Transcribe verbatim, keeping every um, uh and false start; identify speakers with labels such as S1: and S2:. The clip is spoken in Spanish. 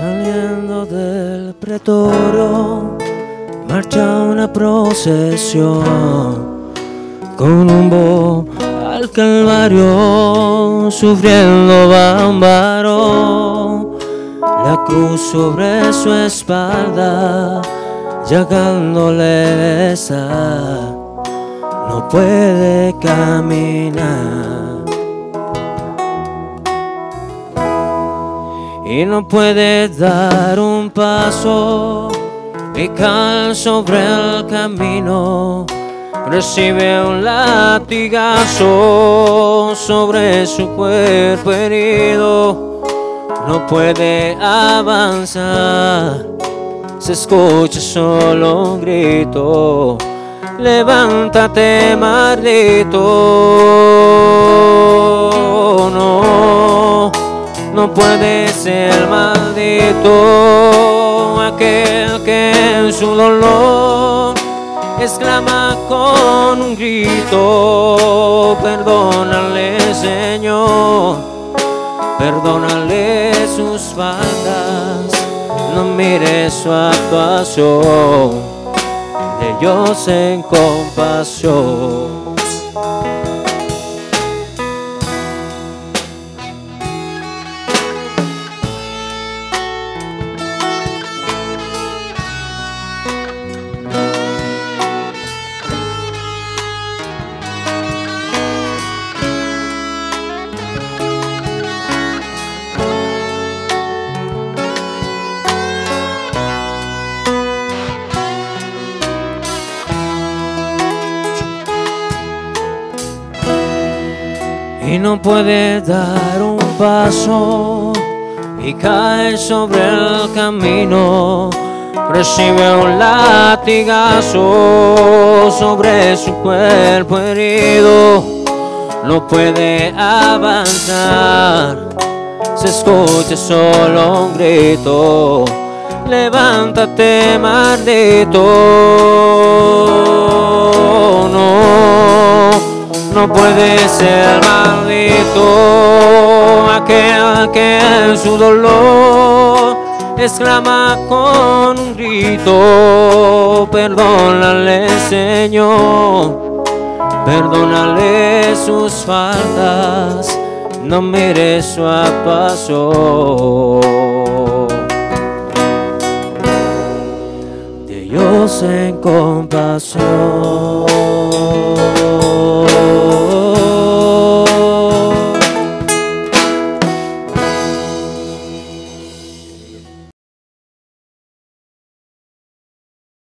S1: Saliendo del pretorio marcha una procesión con rumbo al Calvario, sufriendo va un varón, la cruz sobre su espalda, llagándole esa, no puede caminar. Y no puede dar un paso y cae sobre el camino. Recibe un latigazo sobre su cuerpo herido. No puede avanzar, se escucha solo un grito: levántate, maldito. No, no puede ser maldito aquel que en su dolor exclama con un grito: perdónale, Señor, perdónale sus faltas, no mires su actuación, de Dios en compasión. Y no puede dar un paso y cae sobre el camino. Recibe un latigazo sobre su cuerpo herido. No puede avanzar, se escucha solo un grito: levántate, maldito. No, no puede ser maldito aquel que en su dolor exclama con un grito: perdónale, Señor, perdónale sus faltas, no mires su actuación, de Dios en compasión.